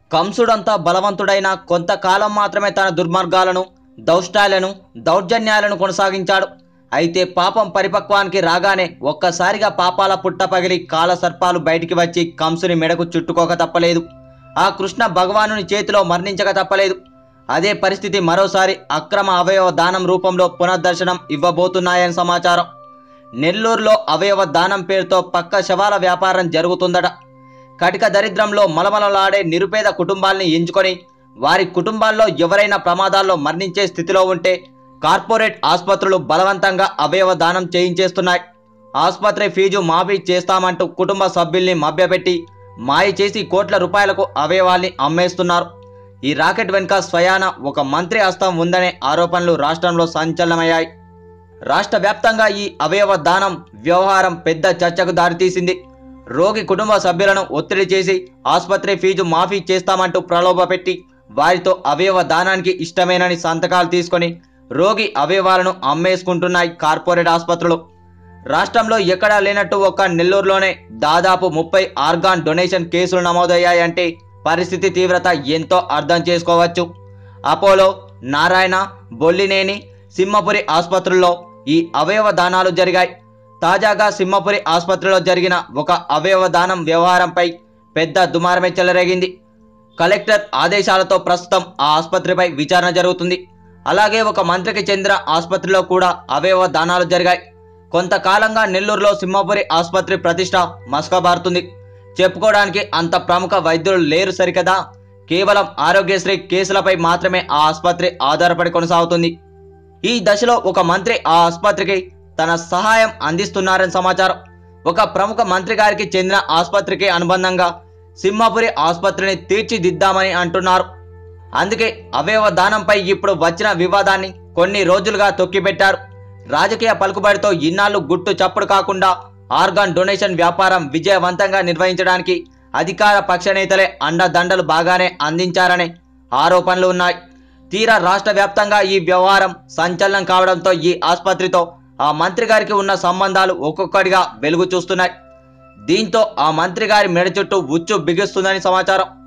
కంసుడంతా బలవంతుడైన కొంతకాలం మాత్రమే తన దుర్మార్గాలను, దౌష్టాలను, దౌర్జన్యాలను కొనసాగించాడు. అయితే పాపం పరిపక్వానికి రాగానే ఒక్కసారిగా పాపాల పుట్ట పగిలి కాలసర్పాలు బయటికి వచ్చి కంసుని మెడకు చుట్టుకోక తప్పలేదు. ఆ కృష్ణ భగవానుని చేతిలో మరణించక తప్పలేదు. అదే పరిస్థితి మరోసారి అక్రమ అవయవ దానం రూపంలో పునర్దర్శనం ఇవ్వబోతున్నాయని సమాచారం. నెల్లూరులో అవయవ దానం పేరుతో పక్క శవాల వ్యాపారం జరుగుతుందట. కటిక దరిద్రంలో మలమలలాడే నిరుపేద కుటుంబాల్ని ఎంచుకొని వారి కుటుంబాల్లో ఎవరైనా ప్రమాదాల్లో మరణించే స్థితిలో ఉంటే కార్పొరేట్ ఆసుపత్రులు బలవంతంగా అవయవ దానం చేయించేస్తున్నాయి. ఆసుపత్రి ఫీజు మాఫీ చేస్తామంటూ కుటుంబ సభ్యుల్ని మభ్యపెట్టి మాయ చేసి కోట్ల రూపాయలకు అవయవాల్ని అమ్మేస్తున్నారు. ఈ రాకెట్ వెనుక స్వయాన ఒక మంత్రి హస్తం ఉందనే ఆరోపణలు రాష్ట్రంలో సంచలనమయ్యాయి. రాష్ట్ర వ్యాప్తంగా ఈ అవయవ దానం వ్యవహారం పెద్ద చర్చకు దారితీసింది. రోగి కుటుంబ సభ్యులను ఒత్తిడి చేసి ఆసుపత్రి ఫీజు మాఫీ చేస్తామంటూ ప్రలోభపెట్టి వారితో అవయవ దానానికి ఇష్టమేనని సంతకాలు తీసుకొని రోగి అవయవాలను అమ్మేసుకుంటున్నాయి కార్పొరేట్ ఆసుపత్రులు. రాష్ట్రంలో ఎక్కడా లేనట్టు ఒక్క నెల్లూరులోనే దాదాపు 30 ఆర్గాన్ డొనేషన్ కేసులు నమోదయ్యాయంటే పరిస్థితి తీవ్రత ఎంతో అర్థం చేసుకోవచ్చు. అపోలో, నారాయణ, బొల్లినేని, సింహపురి ఆసుపత్రుల్లో ఈ అవయవ దానాలు జరిగాయి. తాజాగా సింహపురి ఆసుపత్రిలో జరిగిన ఒక అవయవ దానం వ్యవహారంపై పెద్ద దుమారమే చెలరేగింది. కలెక్టర్ ఆదేశాలతో ప్రస్తుతం ఆ ఆసుపత్రిపై విచారణ జరుగుతుంది. అలాగే ఒక మంత్రికి చెందిన ఆసుపత్రిలో కూడా అవయవ దానాలు జరిగాయి. కొంతకాలంగా నెల్లూరులో సింహపురి ఆసుపత్రి ప్రతిష్ట మసకబారుతుంది. చెప్పుకోవడానికి అంత ప్రముఖ వైద్యులు లేరు సరికదా, కేవలం ఆరోగ్యశ్రీ కేసులపై మాత్రమే ఆ ఆసుపత్రి ఆధారపడి కొనసాగుతుంది. ఈ దశలో ఒక మంత్రి ఆ ఆసుపత్రికి తన సహాయం అందిస్తున్నారని సమాచారం. ఒక ప్రముఖ మంత్రి గారికి చెందిన ఆసుపత్రికి అనుబంధంగా సింహపురి ఆసుపత్రిని తీర్చిదిద్దామని అంటున్నారు. అందుకే అవయవ దానంపై ఇప్పుడు వచ్చిన వివాదాన్ని కొన్ని రోజులుగా తొక్కిపెట్టారు. రాజకీయ పలుకుబడితో ఇన్నాళ్లు గుట్టు చప్పుడు కాకుండా ఆర్గాన్ డొనేషన్ వ్యాపారం విజయవంతంగా నిర్వహించడానికి అధికార పక్ష నేతలే అండదండలు బాగానే అందించారనే ఆరోపణలు ఉన్నాయి. తీరా రాష్ట్ర వ్యాప్తంగా ఈ వ్యవహారం సంచలనం కావడంతో ఈ ఆసుపత్రితో ఆ మంత్రి గారికి ఉన్న సంబంధాలు ఒక్కొక్కటిగా వెలుగు చూస్తున్నాయి. దీంతో ఆ మంత్రి గారి మెడ చుట్టూ ఉచ్చు బిగుస్తుందని సమాచారం.